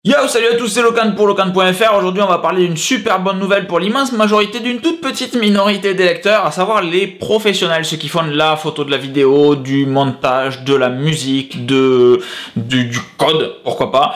Yo, salut à tous, c'est Locan pour Locan.fr. Aujourd'hui, on va parler d'une super bonne nouvelle pour l'immense majorité d'une toute petite minorité d'électeurs, à savoir les professionnels, ceux qui font de la photo, de la vidéo, du montage, de la musique, du code, pourquoi pas.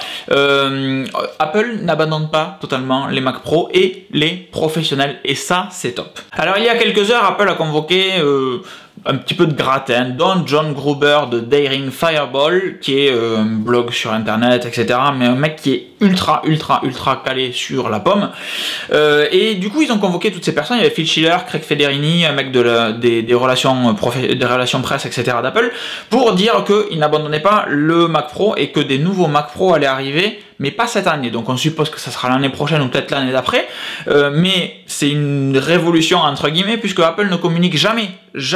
Apple n'abandonne pas totalement les Mac Pro et les professionnels, et ça, c'est top. Alors, il y a quelques heures, Apple a convoqué un petit peu de gratin, dont John Gruber de Daring Fireball, qui est un blog sur internet, etc. Mais un mec qui est ultra calé sur la pomme. Et du coup, ils ont convoqué toutes ces personnes. Il y avait Phil Schiller, Craig Federighi, un mec des relations presse, etc. d'Apple, pour dire qu'ils n'abandonnaient pas le Mac Pro et que des nouveaux Mac Pro allaient arriver, mais pas cette année. Donc on suppose que ça sera l'année prochaine ou peut-être l'année d'après. Mais c'est une révolution entre guillemets, puisque Apple ne communique jamais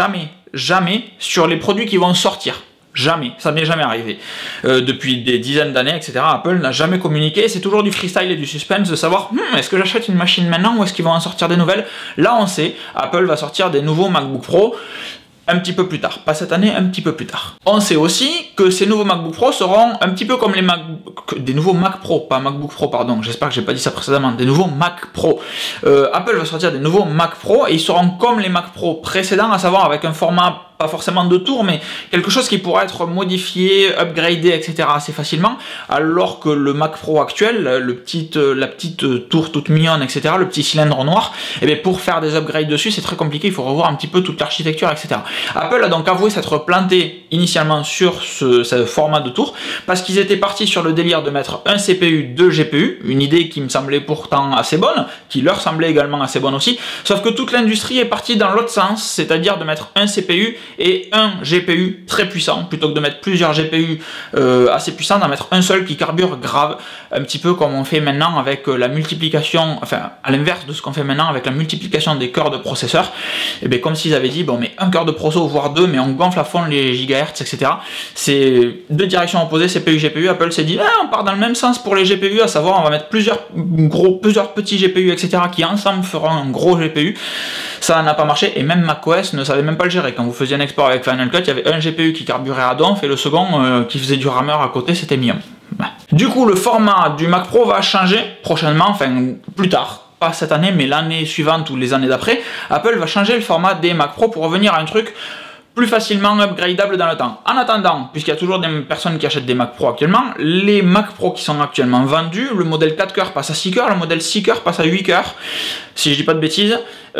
sur les produits qui vont sortir. Jamais, ça n'est jamais arrivé. Depuis des dizaines d'années, etc., Apple n'a jamais communiqué. C'est toujours du freestyle et du suspense de savoir est-ce que j'achète une machine maintenant ou est-ce qu'ils vont en sortir des nouvelles. Là, on sait, Apple va sortir des nouveaux MacBook Pro un petit peu plus tard, pas cette année, un petit peu plus tard. On sait aussi que ces nouveaux MacBook Pro seront un petit peu comme des nouveaux Mac Pro, pas MacBook Pro, pardon, j'espère que j'ai pas dit ça précédemment, des nouveaux Mac Pro. Apple va sortir des nouveaux Mac Pro et ils seront comme les Mac Pro précédents, à savoir avec un format pas forcément de tour, mais quelque chose qui pourra être modifié, upgradé, etc. assez facilement, alors que le Mac Pro actuel, la petite tour toute mignonne, etc., le petit cylindre noir, et bien pour faire des upgrades dessus, c'est très compliqué, il faut revoir un petit peu toute l'architecture, etc. Apple a donc avoué s'être planté initialement sur ce format de tour, parce qu'ils étaient partis sur le délire de mettre un CPU, deux GPU, une idée qui me semblait pourtant assez bonne, qui leur semblait également assez bonne aussi, sauf que toute l'industrie est partie dans l'autre sens, c'est-à-dire de mettre un CPU et un GPU très puissant, plutôt que de mettre plusieurs GPU assez puissants, d'en mettre un seul qui carbure grave, un petit peu comme on fait maintenant avec la multiplication, enfin à l'inverse de ce qu'on fait maintenant avec la multiplication des cœurs de processeurs, et bien comme s'ils avaient dit, bon mais un cœur de processo, voire deux, mais on gonfle à fond les gigahertz, etc. C'est deux directions opposées, CPU, GPU. Apple s'est dit, on part dans le même sens pour les GPU, à savoir on va mettre plusieurs petits GPU, etc. qui ensemble feront un gros GPU. Ça n'a pas marché, et même macOS ne savait même pas le gérer. Quand vous faisiez un export avec Final Cut, il y avait un GPU qui carburait à donf et le second qui faisait du rameur à côté, c'était mieux. Du coup, le format du Mac Pro va changer prochainement, enfin plus tard, pas cette année, mais l'année suivante ou les années d'après. Apple va changer le format des Mac Pro pour revenir à un truc plus facilement upgradable dans le temps. En attendant, puisqu'il y a toujours des personnes qui achètent des Mac Pro actuellement, les Mac Pro qui sont actuellement vendus, le modèle 4 cœurs passe à 6 cœurs, le modèle 6 cœurs passe à 8 cœurs, si je dis pas de bêtises.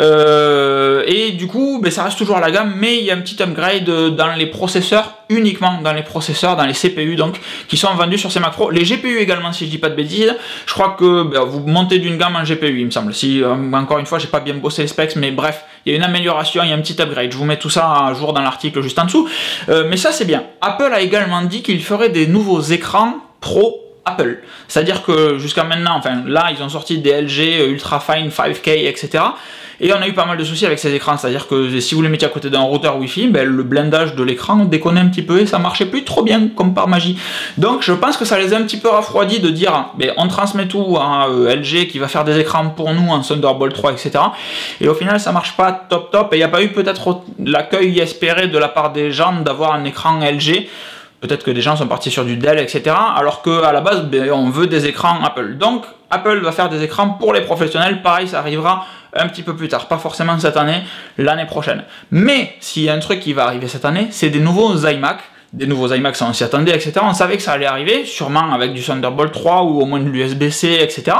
Et du coup, ça reste toujours à la gamme, mais il y a un petit upgrade dans les processeurs, uniquement dans les processeurs, dans les CPU donc, qui sont vendus sur ces Mac Pro. Les GPU également, si je dis pas de bêtises. Je crois que vous montez d'une gamme en GPU, il me semble. Si, encore une fois, j'ai pas bien bossé les specs, mais bref, il y a une amélioration, il y a un petit upgrade. Je vous mets tout ça à jour dans l'article juste en dessous. Mais ça, c'est bien. Apple a également dit qu'il ferait des nouveaux écrans Pro Apple. C'est-à-dire que jusqu'à maintenant, enfin là, ils ont sorti des LG Ultra Fine 5K, etc. Et on a eu pas mal de soucis avec ces écrans, c'est-à-dire que si vous les mettiez à côté d'un routeur Wi-Fi, le blindage de l'écran déconnait un petit peu et ça marchait plus trop bien, comme par magie. Donc je pense que ça les a un petit peu refroidis de dire, on transmet tout à LG qui va faire des écrans pour nous en Thunderbolt 3, etc. Et au final, ça marche pas top, et il n'y a pas eu peut-être l'accueil espéré de la part des gens d'avoir un écran LG. Peut-être que des gens sont partis sur du Dell, etc. Alors qu'à la base, on veut des écrans Apple. Donc, Apple va faire des écrans pour les professionnels. Pareil, ça arrivera un petit peu plus tard. Pas forcément cette année, l'année prochaine. Mais, s'il y a un truc qui va arriver cette année, c'est des nouveaux iMac. Des nouveaux iMac, ça on s'y attendait, etc. On savait que ça allait arriver, sûrement avec du Thunderbolt 3 ou au moins de l'USB-C, etc.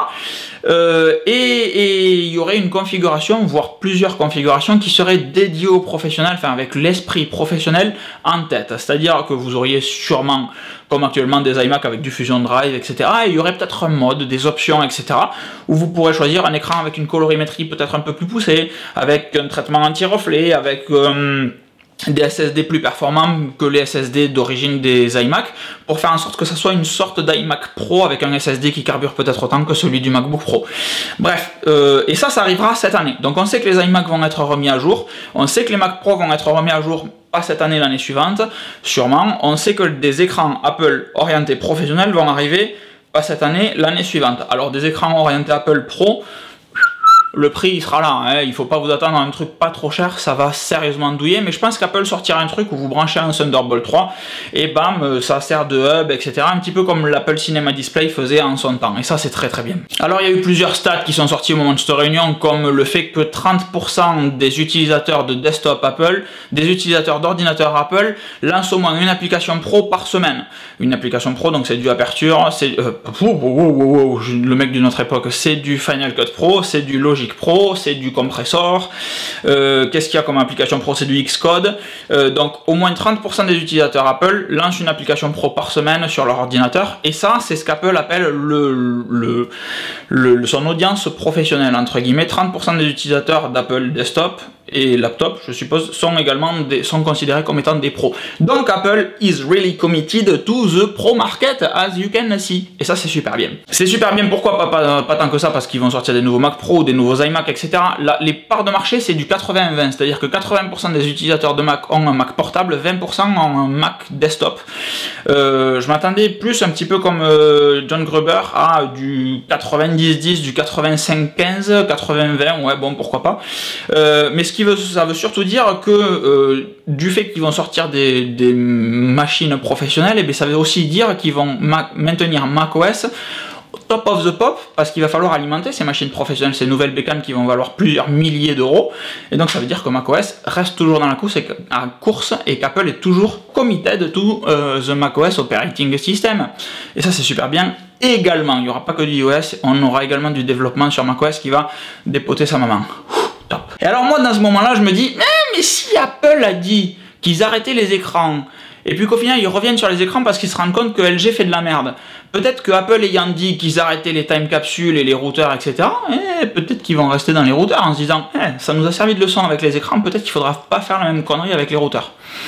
Et il y aurait une configuration, voire plusieurs configurations qui seraient dédiées aux professionnels, enfin avec l'esprit professionnel en tête. C'est-à-dire que vous auriez sûrement, comme actuellement, des iMac avec du Fusion Drive, etc. Et il y aurait peut-être un mode, des options, etc. où vous pourrez choisir un écran avec une colorimétrie peut-être un peu plus poussée, avec un traitement anti-reflet, avec des SSD plus performants que les SSD d'origine des iMac, pour faire en sorte que ça soit une sorte d'iMac Pro avec un SSD qui carbure peut-être autant que celui du MacBook Pro. Bref, et ça arrivera cette année. Donc on sait que les iMac vont être remis à jour, on sait que les Mac Pro vont être remis à jour, pas cette année, l'année suivante, sûrement. On sait que des écrans Apple orientés professionnels vont arriver, pas cette année, l'année suivante. Alors des écrans orientés Apple Pro, le prix il sera là, hein. Il faut pas vous attendre à un truc pas trop cher, ça va sérieusement douiller, mais je pense qu'Apple sortira un truc où vous branchez un Thunderbolt 3 et bam, ça sert de hub, etc. Un petit peu comme l'Apple Cinema Display faisait en son temps, et ça c'est très très bien. Alors il y a eu plusieurs stats qui sont sortis au moment de cette réunion, comme le fait que 30% des utilisateurs de desktop Apple, des utilisateurs d'ordinateur Apple, lancent au moins une application pro par semaine. Une application pro, donc c'est du Aperture, c'est le mec d'une autre époque, c'est du Final Cut Pro, c'est du Logic Pro, c'est du Compressor, qu'est-ce qu'il y a comme application pro, c'est du Xcode, donc au moins 30% des utilisateurs Apple lancent une application pro par semaine sur leur ordinateur, et ça c'est ce qu'Apple appelle son audience professionnelle, entre guillemets. 30% des utilisateurs d'Apple Desktop et laptop, je suppose, sont considérés comme étant des pros. Donc Apple is really committed to the pro market, as you can see. Et ça, c'est super bien. C'est super bien, pourquoi pas tant que ça, parce qu'ils vont sortir des nouveaux Mac Pro, des nouveaux iMac, etc. Là, les parts de marché, c'est du 80-20, c'est-à-dire que 80% des utilisateurs de Mac ont un Mac portable, 20% ont un Mac desktop. Je m'attendais plus un petit peu comme John Gruber à du 90-10, du 85-15, 80-20, ouais, bon, pourquoi pas. Mais ça veut surtout dire que du fait qu'ils vont sortir des machines professionnelles, et bien ça veut aussi dire qu'ils vont maintenir macOS top of the pop, parce qu'il va falloir alimenter ces machines professionnelles, ces nouvelles bécanes qui vont valoir plusieurs milliers d'euros, et donc ça veut dire que macOS reste toujours dans la course et qu'Apple est toujours committed to the macOS operating system, et ça c'est super bien. Et également, il n'y aura pas que du iOS, on aura également du développement sur macOS qui va dépoter sa maman. Top. Et alors moi dans ce moment là je me dis, mais si Apple a dit qu'ils arrêtaient les écrans, et puis qu'au final ils reviennent sur les écrans parce qu'ils se rendent compte que LG fait de la merde, peut-être que Apple ayant dit qu'ils arrêtaient les time capsules et les routeurs, etc., peut-être qu'ils vont rester dans les routeurs en se disant, ça nous a servi de leçon avec les écrans, peut-être qu'il faudra pas faire la même connerie avec les routeurs.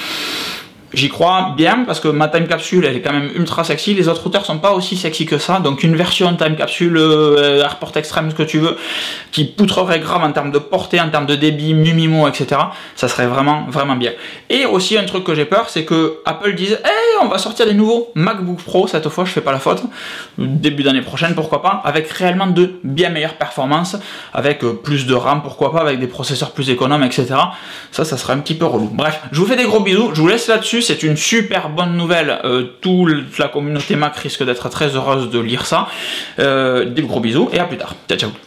J'y crois bien parce que ma time capsule elle est quand même ultra sexy, les autres routeurs sont pas aussi sexy que ça, donc une version time capsule AirPort Extreme, ce que tu veux, qui poutrerait grave en termes de portée, en termes de débit, MuMimo, etc., ça serait vraiment bien. Et aussi un truc que j'ai peur, c'est que Apple dise, on va sortir des nouveaux MacBook Pro, cette fois je fais pas la faute, début d'année prochaine, pourquoi pas, avec réellement de bien meilleures performances, avec plus de RAM, pourquoi pas, avec des processeurs plus économes, etc. Ça serait un petit peu relou. Bref, je vous fais des gros bisous, je vous laisse là-dessus. C'est une super bonne nouvelle, toute la communauté Mac risque d'être très heureuse de lire ça. Des gros bisous et à plus tard. Ciao ciao.